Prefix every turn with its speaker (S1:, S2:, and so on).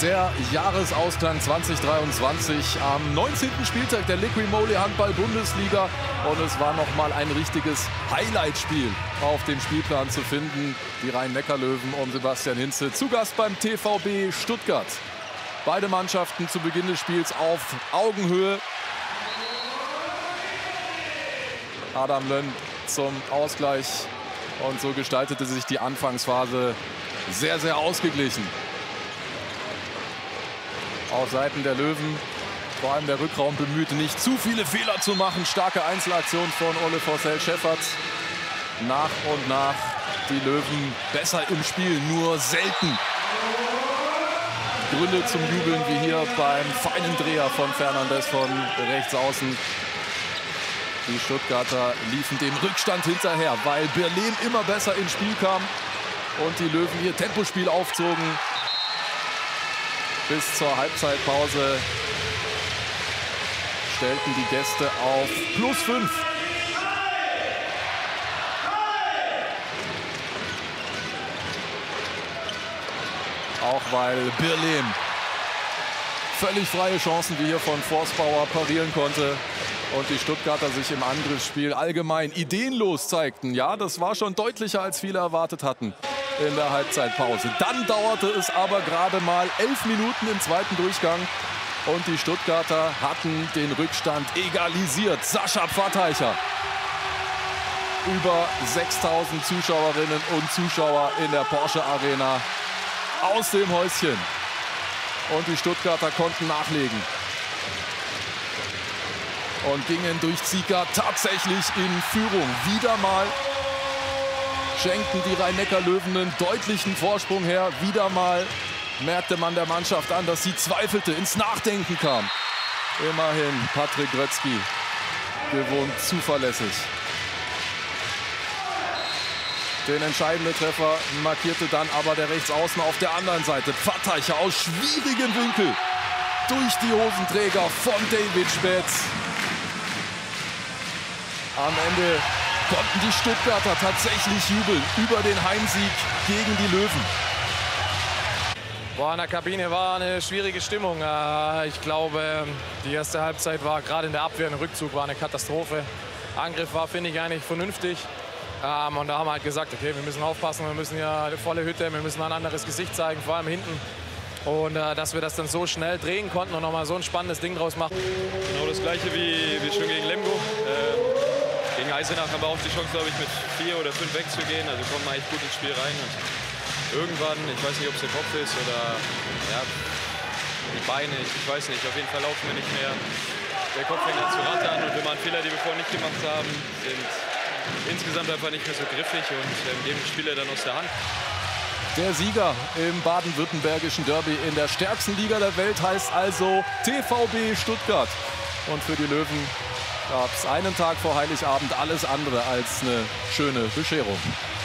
S1: Der Jahresausklang 2023 am 19. Spieltag der Liqui Moly Handball-Bundesliga. Und es war nochmal ein richtiges Highlight-Spiel auf dem Spielplan zu finden. Die Rhein-Neckar-Löwen um Sebastian Hinze zu Gast beim TVB Stuttgart. Beide Mannschaften zu Beginn des Spiels auf Augenhöhe. Adam Lönn zum Ausgleich. Und so gestaltete sich die Anfangsphase sehr, sehr ausgeglichen. Auf Seiten der Löwen, vor allem der Rückraum bemüht, nicht zu viele Fehler zu machen. Starke Einzelaktion von Ole Forsell-Scheffert. Nach und nach die Löwen besser im Spiel, nur selten Gründe zum Jubeln, wie hier beim feinen Dreher von Fernandes von rechts außen. Die Stuttgarter liefen dem Rückstand hinterher, weil Berlin immer besser ins Spiel kam und die Löwen ihr Tempospiel aufzogen. Bis zur Halbzeitpause stellten die Gäste auf +5. Auch weil Berlin völlig freie Chancen wie hier von Forstbauer parieren konnte und die Stuttgarter sich im Angriffsspiel allgemein ideenlos zeigten. Ja, das war schon deutlicher, als viele erwartet hatten in der Halbzeitpause. Dann dauerte es aber gerade mal 11 Minuten im zweiten Durchgang und die Stuttgarter hatten den Rückstand egalisiert. Sascha Pfatteicher. Über 6000 Zuschauerinnen und Zuschauer in der Porsche Arena aus dem Häuschen. Und die Stuttgarter konnten nachlegen und gingen durch Zieger tatsächlich in Führung. Wieder mal schenkten die Rhein-Neckar-Löwen einen deutlichen Vorsprung her. Wieder mal merkte man der Mannschaft an, dass sie zweifelte, ins Nachdenken kam. Immerhin Patrick Grötzky, gewohnt zuverlässig. Den entscheidenden Treffer markierte dann aber der Rechtsaußen auf der anderen Seite. Pfatteicher aus schwierigen Winkel durch die Hosenträger von David Spätz. Am Ende konnten die Stuttgarter tatsächlich jubeln über den Heimsieg gegen die Löwen.
S2: Boah, in der Kabine war eine schwierige Stimmung. Ich glaube, die erste Halbzeit war gerade in der Abwehr, ein Rückzug war eine Katastrophe. Angriff war, finde ich, eigentlich vernünftig. Und da haben wir halt gesagt, okay, wir müssen aufpassen, wir müssen ja eine volle Hütte, wir müssen ein anderes Gesicht zeigen, vor allem hinten. Und dass wir das dann so schnell drehen konnten und nochmal so ein spannendes Ding draus machen.
S3: Genau das Gleiche wie schon gegen Lemgo. Gegen Eisenach haben wir auch die Chance, glaube ich, mit 4 oder 5 wegzugehen. Also kommen wir eigentlich gut ins Spiel rein. Und irgendwann, ich weiß nicht, ob es der Kopf ist oder ja, die Beine, ich weiß nicht. Auf jeden Fall laufen wir nicht mehr. Der Kopf fängt an zu rattern und wir machen Fehler, die wir vorher nicht gemacht haben, sind insgesamt einfach nicht mehr so griffig und geben die Spiele dann aus der Hand.
S1: Der Sieger im baden-württembergischen Derby in der stärksten Liga der Welt heißt also TVB Stuttgart. Und für die Löwen gab es einen Tag vor Heiligabend alles andere als eine schöne Bescherung.